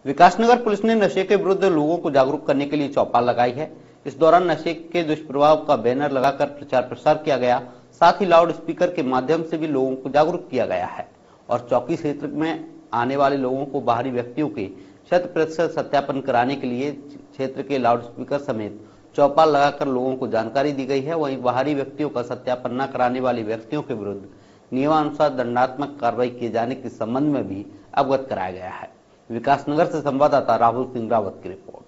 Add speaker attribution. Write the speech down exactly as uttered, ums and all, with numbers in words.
Speaker 1: Vikasnagar police ने नशे के विरुद्ध लोगों को जागरूक करने के लिए चौपाल लगाई है। इस दौरान नशे के दुष्प्रभाव का बैनर लगाकर प्रचार प्रसार किया गया। साथ ही लाउड स्पीकर के माध्यम से भी लोगों को जागरूक किया गया है और चौकी क्षेत्र में आने वाले लोगों को बाहरी व्यक्तियों के शत प्रतिशत सत्यापन कराने के लिए क्षेत्र के लाउड स्पीकर समेत चौपाल लगाकर लोगों को जानकारी दी गई है। वहीं बाहरी व्यक्तियों का सत्यापन न कराने वाले व्यक्तियों के विरुद्ध नियमानुसार दंडात्मक कार्रवाई किए जाने के संबंध में भी अवगत कराया गया है। विकासनगर से संवाददाता राहुल सिंह रावत की रिपोर्ट।